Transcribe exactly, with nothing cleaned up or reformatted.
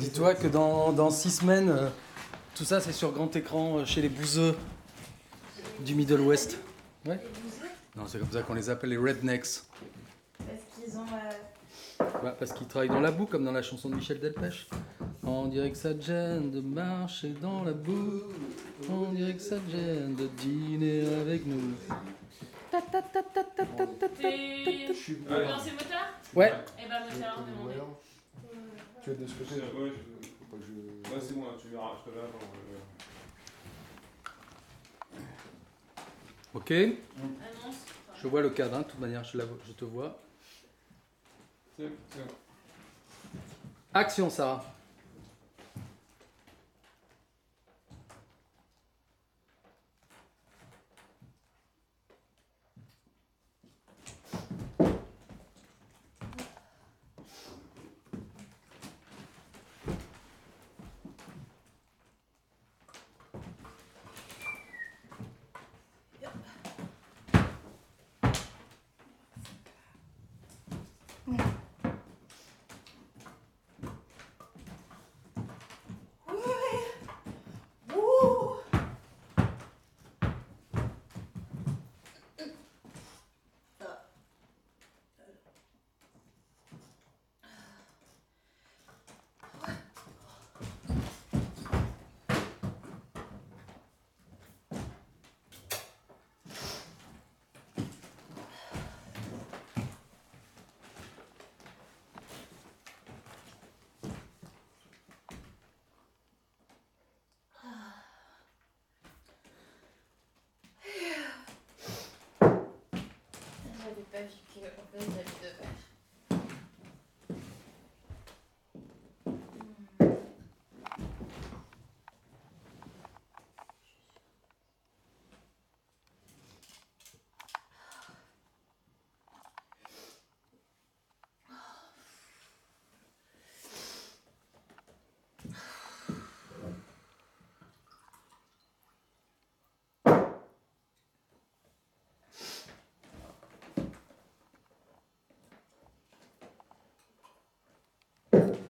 Dis-toi que dans, dans six semaines, euh, tout ça c'est sur grand écran euh, chez les bouseux du Middle West. Ouais. Non, c'est comme ça qu'on les appelle les rednecks. Parce qu'ils ont. Euh... Bah, parce qu'ils travaillent dans la boue, comme dans la chanson de Michel Delpech. On dirait que ça te gêne de marcher dans la boue. On dirait que ça te gêne de dîner avec nous. Ta ta ta ta ta ta ta ta ta. Tu veux lancer le moteur? Ouais. Eh ben moteur, demandez. Tu vas de ce côté? Ouais, je... Faut pas que je... ouais c'est bon, là, tu verras, je te verrai. Ok. Annonce. Je vois le cadre, hein, de toute manière, je, la vois- je te vois. C'est c'est bon. Action, Sarah. J'avais pas vu qu'en fait j'avais deux pages.